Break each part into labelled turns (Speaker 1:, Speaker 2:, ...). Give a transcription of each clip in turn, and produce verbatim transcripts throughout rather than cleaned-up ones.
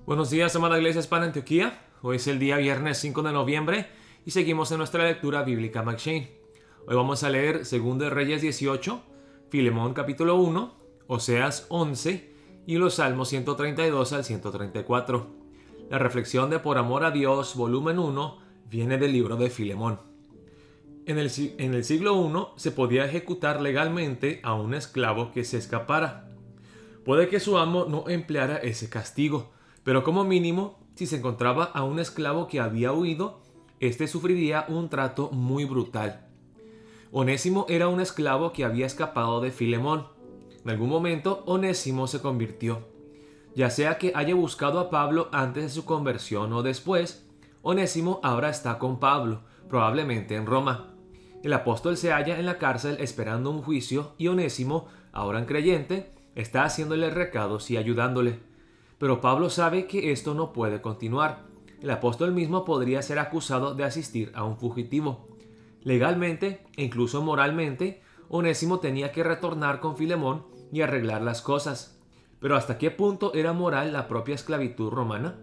Speaker 1: Buenos días, amada Iglesia Hispana Antioquía. Hoy es el día viernes cinco de noviembre y seguimos en nuestra lectura bíblica McShane. Hoy vamos a leer Segundo de Reyes dieciocho, Filemón capítulo uno, Oseas once y los Salmos ciento treinta y dos al ciento treinta y cuatro. La reflexión de Por amor a Dios, volumen uno, viene del libro de Filemón. En el, en el siglo primero se podía ejecutar legalmente a un esclavo que se escapara. Puede que su amo no empleara ese castigo, pero como mínimo, si se encontraba a un esclavo que había huido, éste sufriría un trato muy brutal. Onésimo era un esclavo que había escapado de Filemón. En algún momento, Onésimo se convirtió. Ya sea que haya buscado a Pablo antes de su conversión o después, Onésimo ahora está con Pablo, probablemente en Roma. El apóstol se halla en la cárcel esperando un juicio y Onésimo, ahora un creyente, está haciéndole recados y ayudándole. Pero Pablo sabe que esto no puede continuar. El apóstol mismo podría ser acusado de asistir a un fugitivo. Legalmente e incluso moralmente, Onésimo tenía que retornar con Filemón y arreglar las cosas. Pero ¿hasta qué punto era moral la propia esclavitud romana?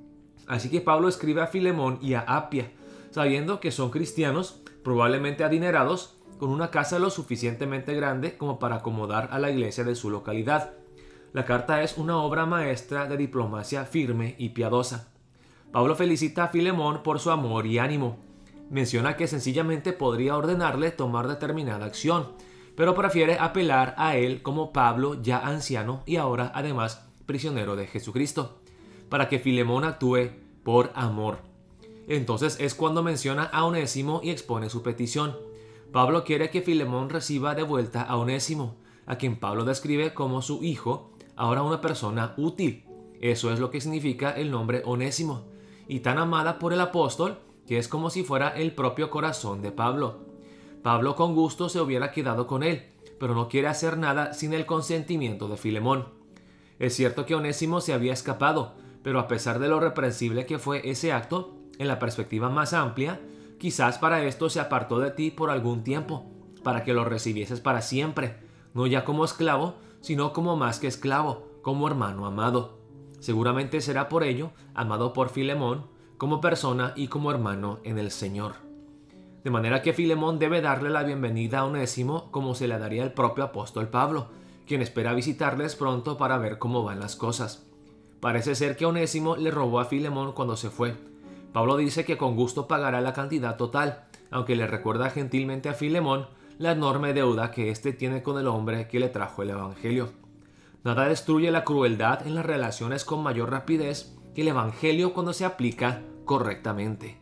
Speaker 1: Así que Pablo escribe a Filemón y a Apia, sabiendo que son cristianos, probablemente adinerados, con una casa lo suficientemente grande como para acomodar a la iglesia de su localidad. La carta es una obra maestra de diplomacia firme y piadosa. Pablo felicita a Filemón por su amor y ánimo. Menciona que sencillamente podría ordenarle tomar determinada acción, pero prefiere apelar a él como Pablo, ya anciano y ahora además prisionero de Jesucristo, para que Filemón actúe por amor. Entonces es cuando menciona a Onésimo y expone su petición. Pablo quiere que Filemón reciba de vuelta a Onésimo, a quien Pablo describe como su hijo, ahora una persona útil. Eso es lo que significa el nombre Onésimo, y tan amada por el apóstol que es como si fuera el propio corazón de Pablo. Pablo con gusto se hubiera quedado con él, pero no quiere hacer nada sin el consentimiento de Filemón. Es cierto que Onésimo se había escapado, pero a pesar de lo reprensible que fue ese acto, en la perspectiva más amplia, quizás para esto se apartó de ti por algún tiempo, para que lo recibieses para siempre, no ya como esclavo, sino como más que esclavo, como hermano amado. Seguramente será por ello amado por Filemón, como persona y como hermano en el Señor. De manera que Filemón debe darle la bienvenida a Onésimo como se le daría el propio apóstol Pablo, quien espera visitarles pronto para ver cómo van las cosas. Parece ser que Onésimo le robó a Filemón cuando se fue. Pablo dice que con gusto pagará la cantidad total, aunque le recuerda gentilmente a Filemón la enorme deuda que éste tiene con el hombre que le trajo el Evangelio. Nada destruye la crueldad en las relaciones con mayor rapidez que el Evangelio cuando se aplica correctamente.